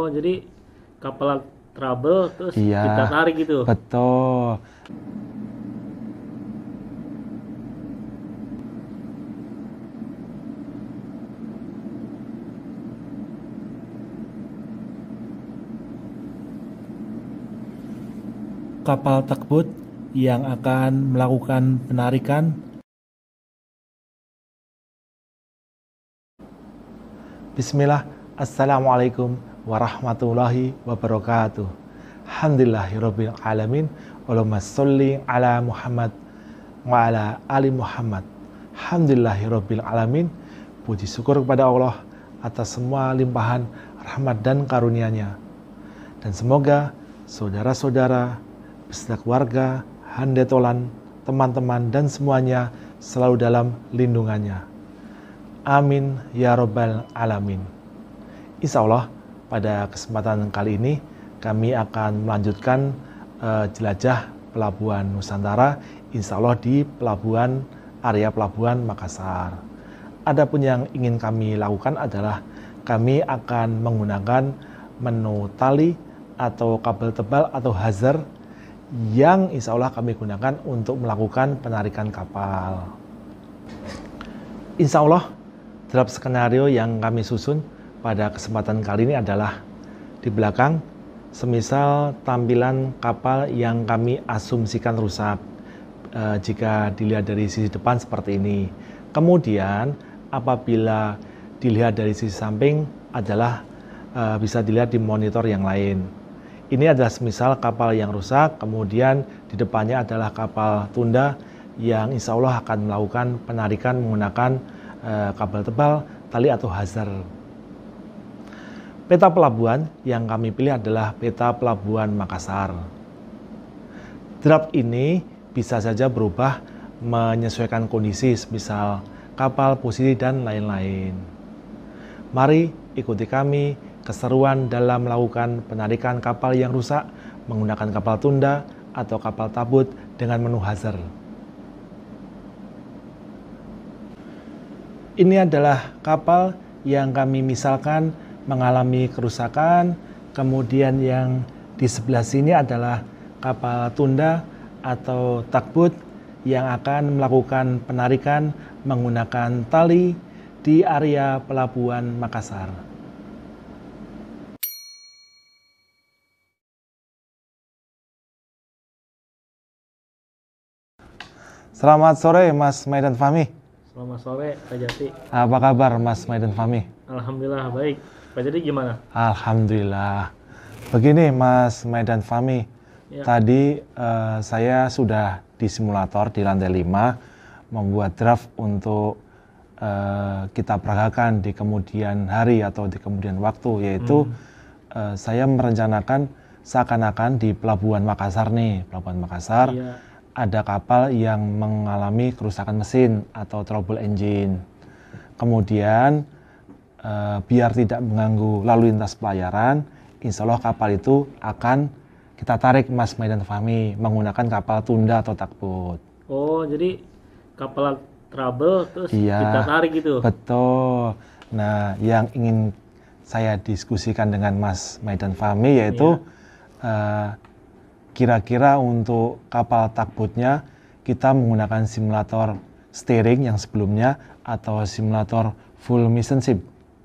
Oh, jadi kapal trouble terus Iya, kita tarik gitu. betul. Kapal takbut yang akan melakukan penarikan. Bismillah, Assalamualaikum warahmatullahi wabarakatuh. Alhamdulillahirabbil alamin. Allahumma sholli ala Muhammad wa ala ali Muhammad. Alhamdulillahirabbil alamin. Puji syukur kepada Allah atas semua limpahan rahmat dan karunia-Nya. Dan semoga saudara-saudara, beserta keluarga, handetolan, teman-teman dan semuanya selalu dalam lindungannya. Amin ya robbal alamin. Insya Allah pada kesempatan kali ini kami akan melanjutkan jelajah Pelabuhan Nusantara, insya Allah di area Pelabuhan Makassar. Adapun yang ingin kami lakukan adalah kami akan menggunakan menu tali atau kabel tebal atau hazer yang insya Allah kami gunakan untuk melakukan penarikan kapal. Insya Allah dalam skenario yang kami susun pada kesempatan kali ini adalah di belakang, semisal tampilan kapal yang kami asumsikan rusak jika dilihat dari sisi depan seperti ini. Kemudian apabila dilihat dari sisi samping adalah bisa dilihat di monitor yang lain. Ini adalah semisal kapal yang rusak, kemudian di depannya adalah kapal tunda yang insya Allah akan melakukan penarikan menggunakan kabel tebal, tali atau hazer. Peta pelabuhan yang kami pilih adalah peta Pelabuhan Makassar. Draft ini bisa saja berubah menyesuaikan kondisi, misal kapal, posisi, dan lain-lain. Mari ikuti kami keseruan dalam melakukan penarikan kapal yang rusak menggunakan kapal tunda atau kapal tabut dengan menu hazer. Ini adalah kapal yang kami misalkan mengalami kerusakan, kemudian yang di sebelah sini adalah kapal tunda atau takbut yang akan melakukan penarikan menggunakan tali di area Pelabuhan Makassar. Selamat sore Mas Maidan Fahmi. Selamat sore Pak Jati. Apa kabar Mas Maidan Fahmi? Alhamdulillah baik. Pak Jati gimana? Alhamdulillah. Begini Mas Maidan Fahmi, Ya. tadi saya sudah di simulator di lantai 5 membuat draft untuk kita peragakan di kemudian hari atau di kemudian waktu, yaitu saya merencanakan seakan-akan di Pelabuhan Makassar nih, Pelabuhan Makassar, Iya. ada kapal yang mengalami kerusakan mesin atau trouble engine. Kemudian biar tidak mengganggu lalu lintas pelayaran, insya Allah kapal itu akan kita tarik Mas Maidan Fahmi menggunakan kapal tunda atau takbut. Oh, jadi kapal trouble terus Iya, kita tarik gitu. betul. Nah, yang ingin saya diskusikan dengan Mas Maidan Fahmi yaitu kira-kira untuk kapal takbutnya kita menggunakan simulator steering yang sebelumnya atau simulator full mission ship.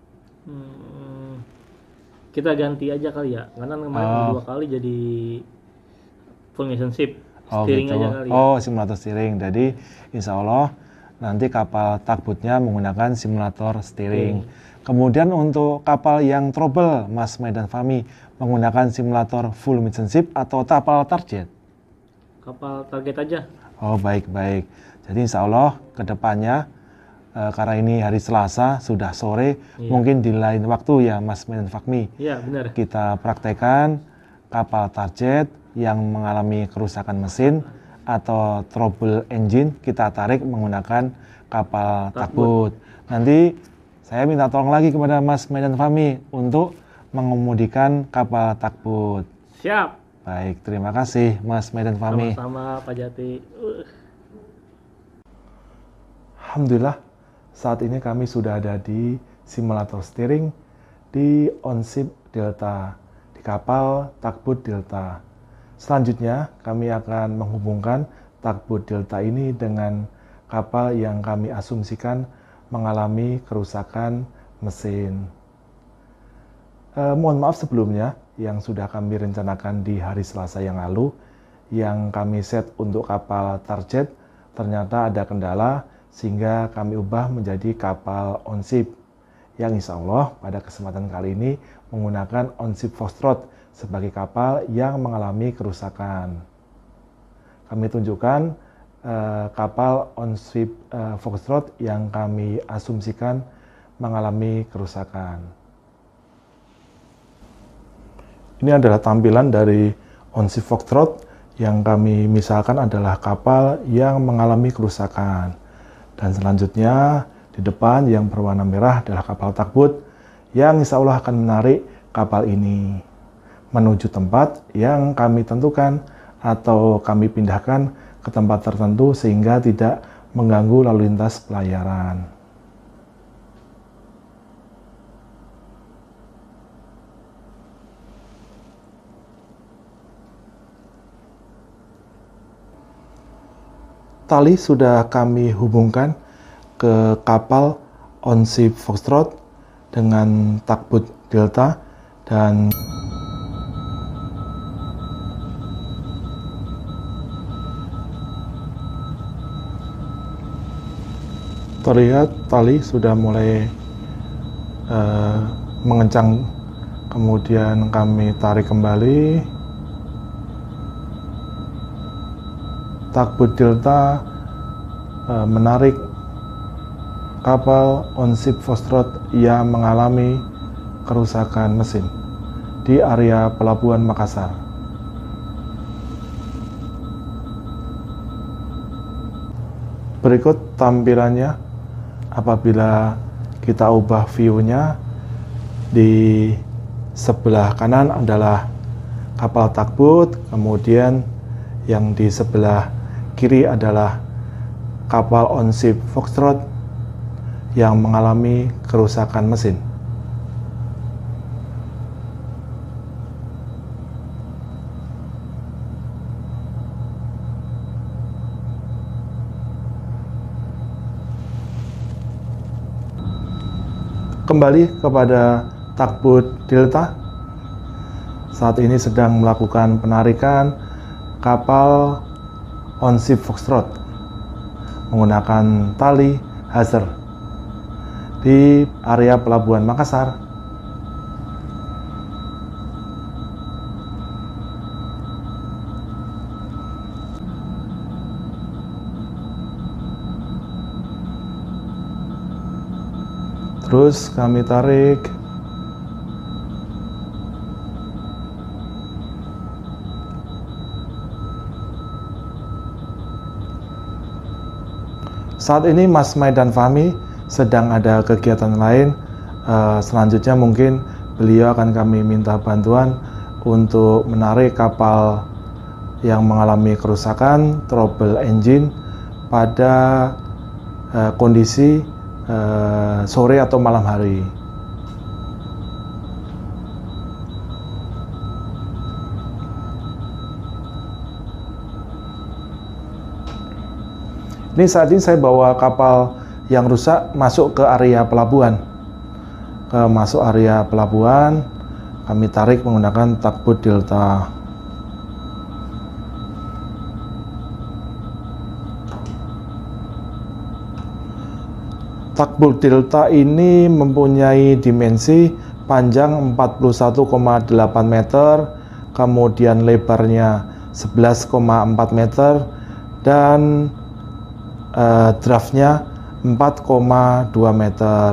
Kita ganti aja kali ya, karena kemarin 2 kali jadi full mission ship. Steering gitu. aja kali ya. Oh, simulator steering. Jadi insya Allah nanti kapal takbutnya menggunakan simulator steering. Kemudian untuk kapal yang trouble, Mas Maidan Fahmi menggunakan simulator full mission ship atau kapal target? Kapal target aja. Oh, baik-baik. Jadi insya Allah ke depannya, karena ini hari Selasa, sudah sore, mungkin di lain waktu ya Mas Maidan Fahmi. Iya, benar. Kita praktekkan kapal target yang mengalami kerusakan mesin atau trouble engine, kita tarik menggunakan kapal takbut. Nanti saya minta tolong lagi kepada Mas Maidan Fahmi untuk mengemudikan kapal takbut. Siap. Baik, terima kasih Mas Maidan Fahmi. Sama-sama Pak Jati. Alhamdulillah, saat ini kami sudah ada di simulator steering di OnShip Delta di kapal Takbut Delta. Selanjutnya kami akan menghubungkan Takbut Delta ini dengan kapal yang kami asumsikan mengalami kerusakan mesin. Mohon maaf sebelumnya yang sudah kami rencanakan di hari Selasa yang lalu, yang kami set untuk kapal target ternyata ada kendala sehingga kami ubah menjadi kapal on-ship yang insya Allah pada kesempatan kali ini menggunakan on-ship Foxtrot sebagai kapal yang mengalami kerusakan. Kami tunjukkan kapal on-ship Foxtrot yang kami asumsikan mengalami kerusakan. Ini adalah tampilan dari on-ship Foxtrot yang kami misalkan adalah kapal yang mengalami kerusakan. Dan selanjutnya di depan yang berwarna merah adalah kapal Takbut yang insya Allah akan menarik kapal ini menuju tempat yang kami tentukan atau kami pindahkan ke tempat tertentu sehingga tidak mengganggu lalu lintas pelayaran. Tali sudah kami hubungkan ke kapal on-ship Foxtrot dengan Takbut Delta dan terlihat tali sudah mulai mengencang, kemudian kami tarik kembali. Takbut Delta menarik kapal on-ship Foxtrot yang mengalami kerusakan mesin di area Pelabuhan Makassar. Berikut tampilannya apabila kita ubah view-nya. Di sebelah kanan adalah kapal Takbut, kemudian yang di sebelah kiri adalah kapal on-ship Foxtrot yang mengalami kerusakan mesin. Kembali kepada Takbut Delta, saat ini sedang melakukan penarikan kapal on-ship Foxtrot menggunakan tali hazer di area Pelabuhan Makassar. Terus kami tarik. Saat ini Mas Mai dan Fahmi sedang ada kegiatan lain. Selanjutnya mungkin beliau akan kami minta bantuan untuk menarik kapal yang mengalami kerusakan trouble engine pada kondisi sore atau malam hari. Ini saat ini saya bawa kapal yang rusak masuk ke area pelabuhan. Masuk area pelabuhan, kami tarik menggunakan Takbut Delta. Takbut Delta ini mempunyai dimensi panjang 41,8 meter, kemudian lebarnya 11,4 meter, dan draftnya 4,2 meter.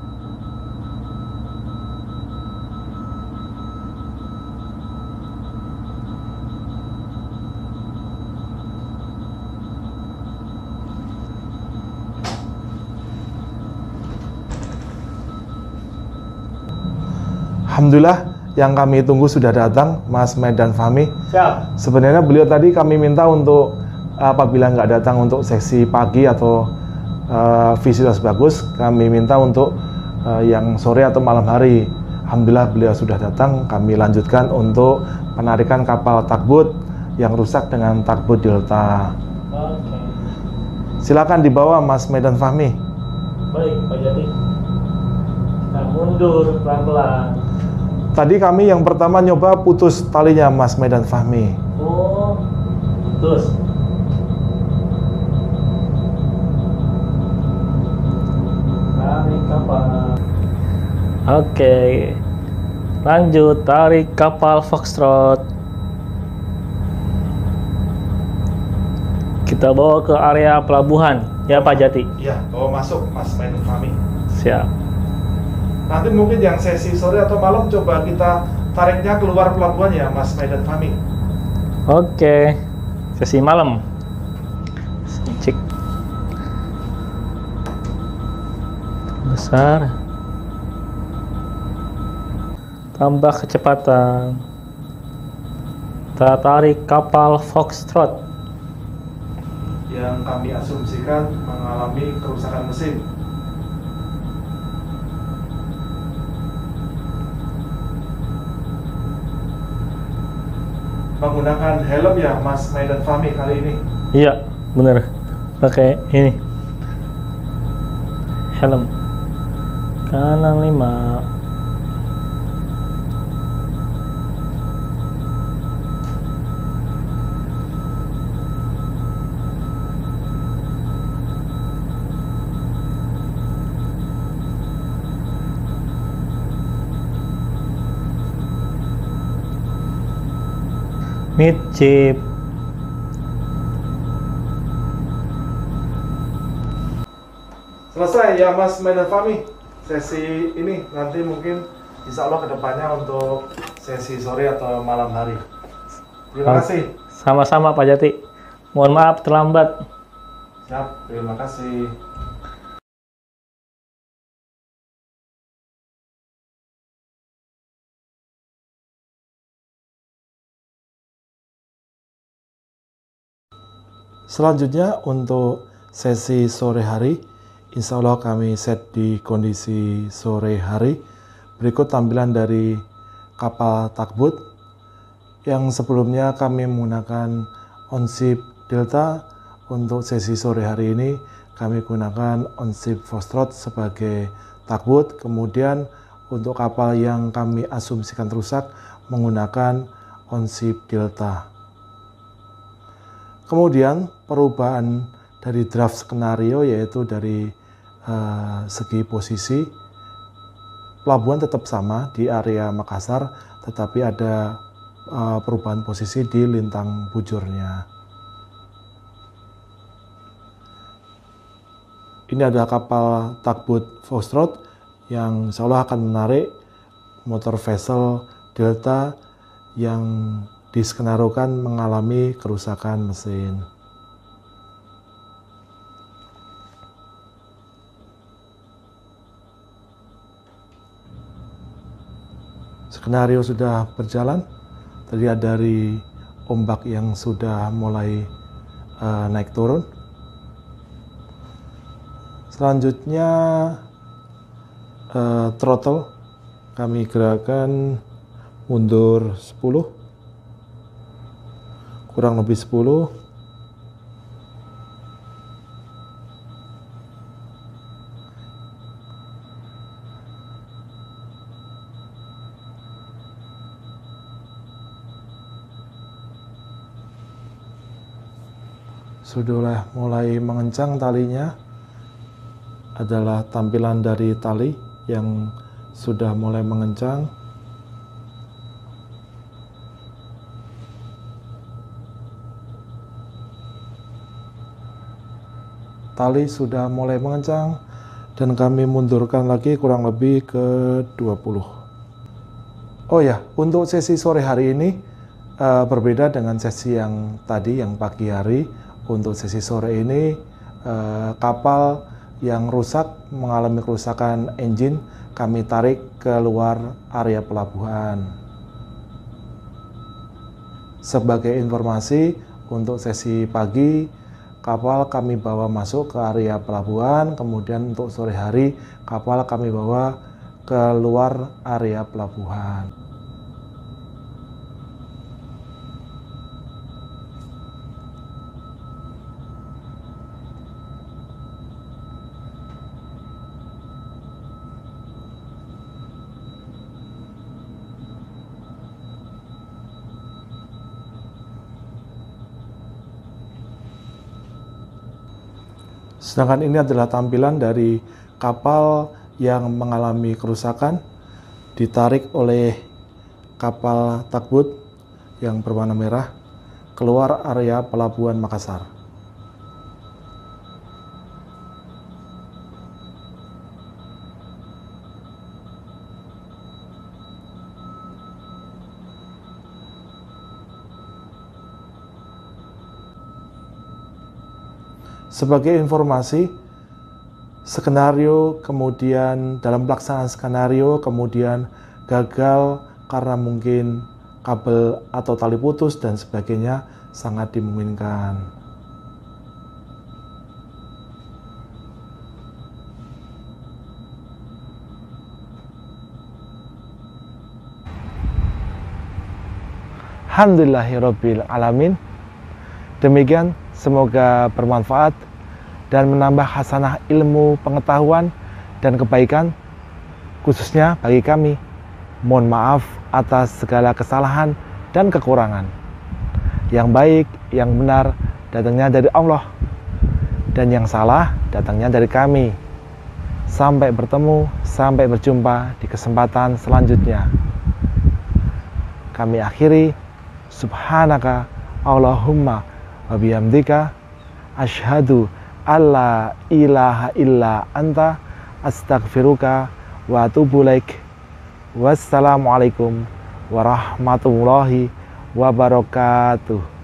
Alhamdulillah yang kami tunggu sudah datang, Mas Mai dan Fahmi. Siap. Sebenarnya beliau tadi kami minta untuk apabila nggak datang untuk seksi pagi atau visitas bagus, kami minta untuk yang sore atau malam hari. Alhamdulillah beliau sudah datang. Kami lanjutkan untuk penarikan kapal tugboat yang rusak dengan tugboat Delta. Oke. Silakan dibawa Mas Medan Fahmi. Baik, Pak Jati. Nah, mundur pelan-pelan. Tadi kami yang pertama nyoba putus talinya Mas Medan Fahmi. Oh, terus. Tarik kapal. Oke. Lanjut, tarik kapal Foxtrot. Kita bawa ke area pelabuhan, ya Pak Jati. Iya, bawa masuk Mas Medan Fahmi. Siap. Nanti mungkin yang sesi sore atau malam coba kita tariknya keluar pelabuhan ya Mas Medan Fahmi. Oke. Sesi malam. Cek. Besar. Tambah kecepatan. Kita tarik kapal Foxtrot. Yang kami asumsikan mengalami kerusakan mesin. Menggunakan helm ya Mas Medan Fahmi kali ini. Iya, bener. Pakai ini. Helm. Kanan 5. Mid chip. Selesai ya Mas Medan Fahmi. Sesi ini nanti mungkin insya Allah kedepannya untuk sesi sore atau malam hari. Terima kasih. Sama-sama Pak Jati. Mohon maaf terlambat. Siap, terima kasih. Selanjutnya untuk sesi sore hari, insya Allah kami set di kondisi sore hari. Berikut tampilan dari kapal tugboat yang sebelumnya kami menggunakan Onship Delta. Untuk sesi sore hari ini kami gunakan Onship Foxtrot sebagai tugboat. Kemudian untuk kapal yang kami asumsikan rusak menggunakan Onship Delta. Kemudian perubahan dari draft skenario yaitu dari segi posisi pelabuhan tetap sama di area Makassar, tetapi ada perubahan posisi di lintang bujurnya. Ini adalah kapal tugboat Foxtrot yang insya Allah akan menarik motor vessel Delta yang diskenarokan mengalami kerusakan mesin. Skenario sudah berjalan, terlihat dari ombak yang sudah mulai naik turun. Selanjutnya throttle kami gerakan mundur 10. Kurang lebih 10. Sudah mulai mengencang talinya. Adalah tampilan dari tali yang sudah mulai mengencang. Tali sudah mulai mengencang dan kami mundurkan lagi kurang lebih ke 20. Oh ya, untuk sesi sore hari ini berbeda dengan sesi yang tadi, yang pagi hari. Untuk sesi sore ini kapal yang rusak mengalami kerusakan engine kami tarik keluar area pelabuhan. Sebagai informasi, untuk sesi pagi kapal kami bawa masuk ke area pelabuhan, kemudian untuk sore hari kapal kami bawa keluar area pelabuhan. Sedangkan ini adalah tampilan dari kapal yang mengalami kerusakan ditarik oleh kapal tugboat yang berwarna merah keluar area pelabuhan Makassar. Sebagai informasi, skenario kemudian dalam pelaksanaan skenario kemudian gagal karena mungkin kabel atau tali putus dan sebagainya sangat dimungkinkan. Alhamdulillahirabbil alamin. Demikian, semoga bermanfaat dan menambah hasanah ilmu, pengetahuan, dan kebaikan, khususnya bagi kami. Mohon maaf atas segala kesalahan dan kekurangan. Yang baik, yang benar, datangnya dari Allah. Dan yang salah, datangnya dari kami. Sampai bertemu, sampai berjumpa di kesempatan selanjutnya. Kami akhiri, subhanaka Allahumma wa bihamdika asyhadu alla ilaha illa anta astaghfiruka wa atubu ilaik. Wassalamualaikum warahmatullahi wabarakatuh.